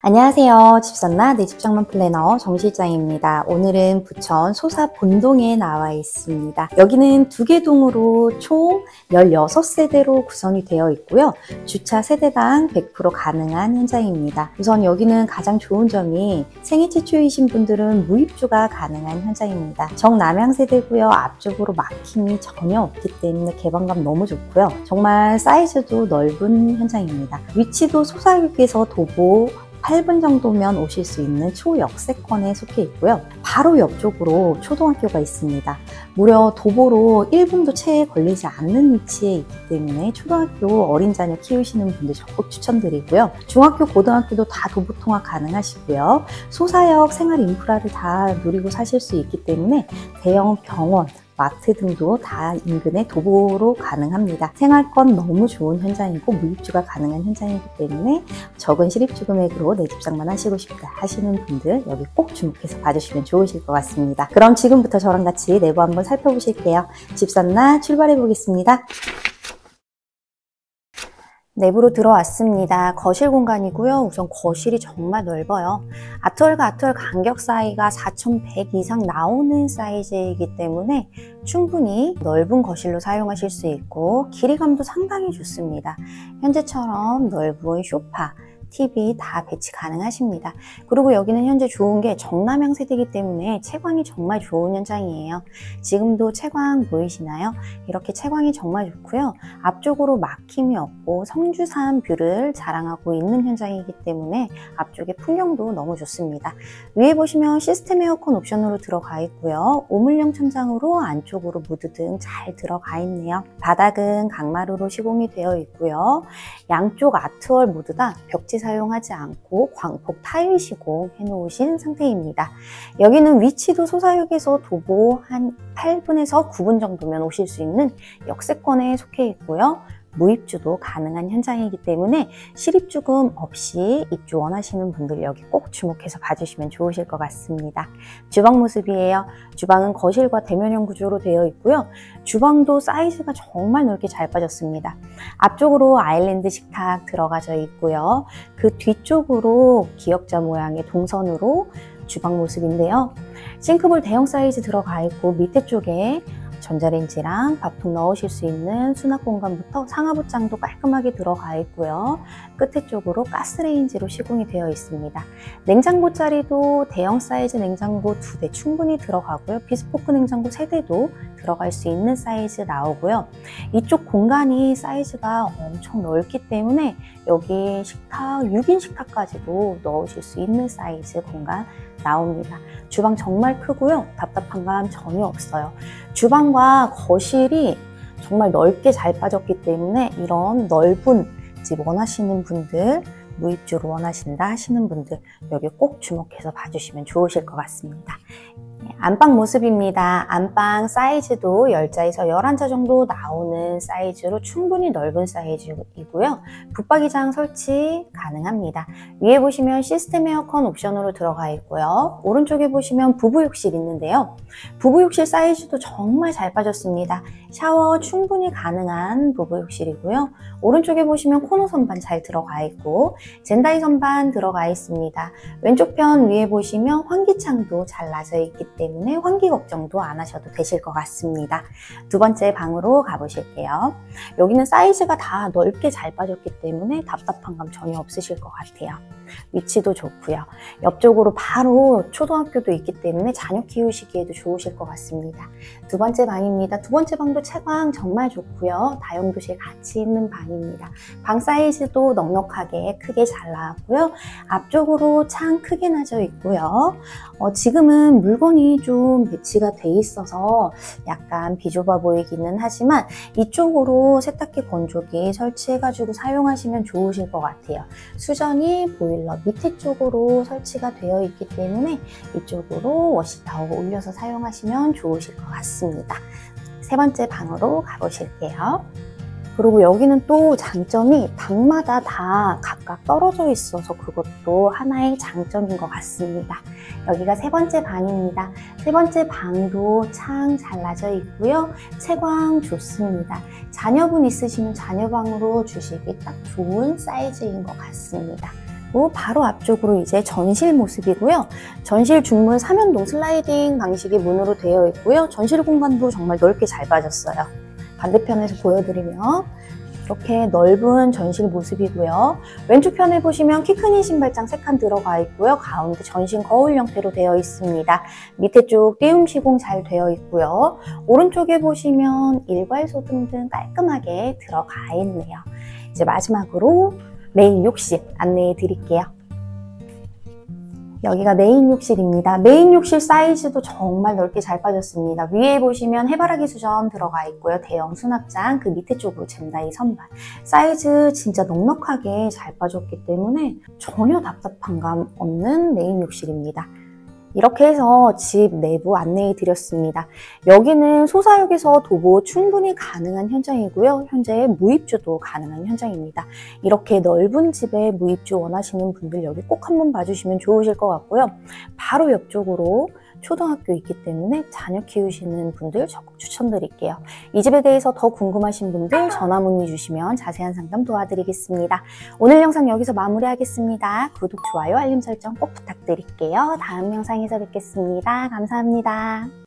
안녕하세요. 집샀나 내 집장만 플래너 정실장입니다. 오늘은 부천 소사 본동에 나와 있습니다. 여기는 2개 동으로 총 16세대로 구성이 되어 있고요. 주차 세대당 100% 가능한 현장입니다. 우선 여기는 가장 좋은 점이 생애 최초이신 분들은 무입주가 가능한 현장입니다. 정남향 세대고요. 앞쪽으로 막힘이 전혀 없기 때문에 개방감 너무 좋고요. 정말 사이즈도 넓은 현장입니다. 위치도 소사역에서 도보 8분 정도면 오실 수 있는 초역세권에 속해 있고요. 바로 옆쪽으로 초등학교가 있습니다. 무려 도보로 1분도 채 걸리지 않는 위치에 있기 때문에 초등학교 어린 자녀 키우시는 분들 적극 추천드리고요. 중학교, 고등학교도 다 도보 통학 가능하시고요. 소사역 생활 인프라를 다 누리고 사실 수 있기 때문에 대형 병원, 마트 등도 다 인근에 도보로 가능합니다. 생활권 너무 좋은 현장이고 무입주가 가능한 현장이기 때문에 적은 실입주 금액으로 내 집장만 하시고 싶다 하시는 분들 여기 꼭 주목해서 봐주시면 좋으실 것 같습니다. 그럼 지금부터 저랑 같이 내부 한번 살펴보실게요. 집샀나 출발해 보겠습니다. 내부로 들어왔습니다. 거실 공간이고요. 우선 거실이 정말 넓어요. 아트월과 아트월 간격 사이가 4100 이상 나오는 사이즈이기 때문에 충분히 넓은 거실로 사용하실 수 있고 길이감도 상당히 좋습니다. 현재처럼 넓은 소파, TV 다 배치 가능하십니다. 그리고 여기는 현재 좋은 게 정남향 세대이기 때문에 채광이 정말 좋은 현장이에요. 지금도 채광 보이시나요? 이렇게 채광이 정말 좋고요. 앞쪽으로 막힘이 없고 성주산 뷰를 자랑하고 있는 현장이기 때문에 앞쪽에 풍경도 너무 좋습니다. 위에 보시면 시스템 에어컨 옵션으로 들어가 있고요. 오물형 천장으로 안쪽으로 무드 등 잘 들어가 있네요. 바닥은 강마루로 시공이 되어 있고요. 양쪽 아트월 모두 다 벽지 사용하지 않고 광폭 타일 시공 해놓으신 상태입니다. 여기는 위치도 소사역에서 도보 한 8분에서 9분 정도면 오실 수 있는 역세권에 속해 있고요. 무입주도 가능한 현장이기 때문에 실입주금 없이 입주 원하시는 분들 여기 꼭 주목해서 봐주시면 좋으실 것 같습니다. 주방 모습이에요. 주방은 거실과 대면형 구조로 되어 있고요. 주방도 사이즈가 정말 넓게 잘 빠졌습니다. 앞쪽으로 아일랜드 식탁 들어가져 있고요. 그 뒤쪽으로 기역자 모양의 동선으로 주방 모습인데요. 싱크볼 대형 사이즈 들어가 있고 밑에 쪽에 전자레인지랑 밥통 넣으실 수 있는 수납 공간부터 상하부장도 깔끔하게 들어가 있고요. 끝에 쪽으로 가스레인지로 시공이 되어 있습니다. 냉장고 자리도 대형 사이즈 냉장고 2대 충분히 들어가고요. 비스포크 냉장고 3대도 들어갈 수 있는 사이즈 나오고요. 이쪽 공간이 사이즈가 엄청 넓기 때문에 여기 식탁, 6인 식탁까지도 넣으실 수 있는 사이즈 공간 나옵니다. 주방 정말 크고요. 답답한 감 전혀 없어요. 주방과 거실이 정말 넓게 잘 빠졌기 때문에 이런 넓은 집 원하시는 분들, 무입주로 원하신다 하시는 분들 여기 꼭 주목해서 봐주시면 좋으실 것 같습니다. 안방 모습입니다. 안방 사이즈도 10자에서 11자 정도 나오는 사이즈로 충분히 넓은 사이즈이고요. 붙박이장 설치 가능합니다. 위에 보시면 시스템 에어컨 옵션으로 들어가 있고요. 오른쪽에 보시면 부부욕실 있는데요. 부부욕실 사이즈도 정말 잘 빠졌습니다. 샤워 충분히 가능한 부부욕실이고요. 오른쪽에 보시면 코너 선반 잘 들어가 있고 젠다이 선반 들어가 있습니다. 왼쪽 편 위에 보시면 환기창도 잘라져 있기 때문에 환기 걱정도 안 하셔도 되실 것 같습니다. 두 번째 방으로 가보실게요. 여기는 사이즈가 다 넓게 잘 빠졌기 때문에 답답한 감 전혀 없으실 것 같아요. 위치도 좋고요. 옆쪽으로 바로 초등학교도 있기 때문에 자녀 키우시기에도 좋으실 것 같습니다. 두 번째 방입니다. 두 번째 방도 채광 정말 좋고요. 다용도실 같이 있는 방입니다. 방 사이즈도 넉넉하게 크게 잘 나왔고요. 앞쪽으로 창 크게 나져 있고요. 지금은 물건이 좀 배치가 돼 있어서 약간 비좁아 보이기는 하지만 이쪽으로 세탁기 건조기 설치해가지고 사용하시면 좋으실 것 같아요. 수전이 보일러 밑에 쪽으로 설치가 되어 있기 때문에 이쪽으로 워시타워 올려서 사용하시면 좋으실 것 같습니다. 세 번째 방으로 가보실게요. 그리고 여기는 또 장점이 방마다 다 각각 떨어져 있어서 그것도 하나의 장점인 것 같습니다. 여기가 세 번째 방입니다. 세 번째 방도 창 잘라져 있고요. 채광 좋습니다. 자녀분 있으시면 자녀방으로 주시기 딱 좋은 사이즈인 것 같습니다. 바로 앞쪽으로 이제 전실 모습이고요. 전실 중문 3연동 슬라이딩 방식의 문으로 되어 있고요. 전실 공간도 정말 넓게 잘 빠졌어요. 반대편에서 보여드리면 이렇게 넓은 전실 모습이고요. 왼쪽 편에 보시면 키 큰 신발장 3칸 들어가 있고요. 가운데 전신 거울 형태로 되어 있습니다. 밑에 쪽 띄움 시공 잘 되어 있고요. 오른쪽에 보시면 일괄소 등등 깔끔하게 들어가 있네요. 이제 마지막으로 메인 욕실 안내해 드릴게요. 여기가 메인 욕실입니다. 메인 욕실 사이즈도 정말 넓게 잘 빠졌습니다. 위에 보시면 해바라기 수전 들어가 있고요. 대형 수납장, 그 밑에 쪽으로 젠다이 선반. 사이즈 진짜 넉넉하게 잘 빠졌기 때문에 전혀 답답한 감 없는 메인 욕실입니다. 이렇게 해서 집 내부 안내해 드렸습니다. 여기는 소사역에서 도보 충분히 가능한 현장이고요. 현재 무입주도 가능한 현장입니다. 이렇게 넓은 집에 무입주 원하시는 분들 여기 꼭 한번 봐주시면 좋으실 것 같고요. 바로 옆쪽으로 초등학교 있기 때문에 자녀 키우시는 분들 적극 추천드릴게요. 이 집에 대해서 더 궁금하신 분들 전화 문의 주시면 자세한 상담 도와드리겠습니다. 오늘 영상 여기서 마무리하겠습니다. 구독, 좋아요, 알림 설정 꼭 부탁드릴게요. 다음 영상에서 뵙겠습니다. 감사합니다.